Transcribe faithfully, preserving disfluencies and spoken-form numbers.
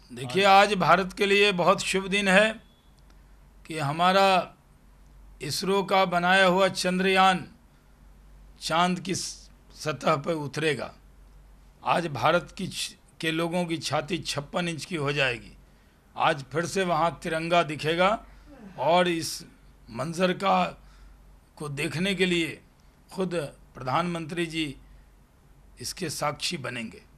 देखिए, आज भारत के लिए बहुत शुभ दिन है कि हमारा इसरो का बनाया हुआ चंद्रयान चांद की सतह पर उतरेगा। आज भारत की के लोगों की छाती छप्पन इंच की हो जाएगी। आज फिर से वहाँ तिरंगा दिखेगा और इस मंजर का को देखने के लिए खुद प्रधानमंत्री जी इसके साक्षी बनेंगे।